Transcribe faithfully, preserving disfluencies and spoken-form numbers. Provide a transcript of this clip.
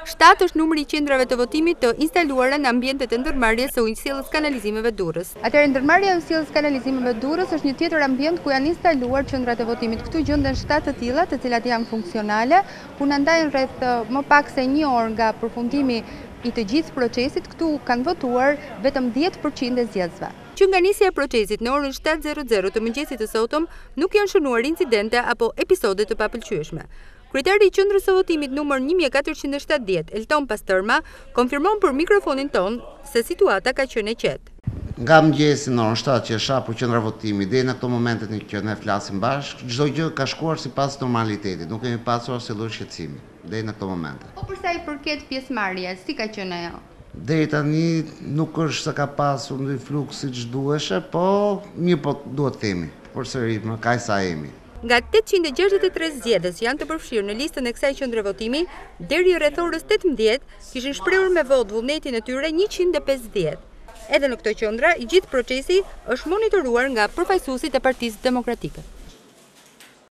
shtatë është numri i qendrave të votimit të instaluara në ambientet e ndërmarrjes së ujësillës kanalizimeve Durrës. Atëherë ndërmarrja e ujësillës kanalizimeve Durrës është një tjetër ambient ku janë instaluar qendrat e votimit. Këtu gjenden shtatë të tilla, të cilat janë funksionale, ku na ndajnë rreth më pak se një orë nga përfundimi i të gjithë procesit. Këtu kanë votuar vetëm dhjetë përqind e zgjedhësve. Që nga nisja e procesit në orën shtatë e zero të mëngjesit të sotëm nuk janë shënuar incidente apo episode të papëlqyeshme. Kryetari i qendrës së votimit numër një mijë katërqind e shtatëdhjetë, Elton Pastërma, konfirmon për mikrofonin ton se situata ka qenë e qetë. Nga mëngjesi në orën shtatë që është hapur qendra votimi deri në këto momentet në që ne flasim bashkë, çdo gjë ka shkuar sipas normalitetit. Nuk kemi pasur asnjë lloj shqetësimi deri në këto momente. Po për sa i përket pjesëmarrjes, si ka qenë ajo? Deri tani nuk është se ka pasur ndonjë fluks siç duheshe, po mirë po duhet të themi, përsëri më kaq sa jemi. Nga tetëqind e gjashtëdhjetë e tre zgjedhës janë të përfshirë në listën e kësaj qendre votimi, deri rreth orës tetëmbëdhjetë kishin shprehur me votë vullnetin e tyre njëqind e pesëdhjetë. Edhe në këtë qendra, i gjithë procesi është monitoruar nga përfaqësuesit e Partisë Demokratike.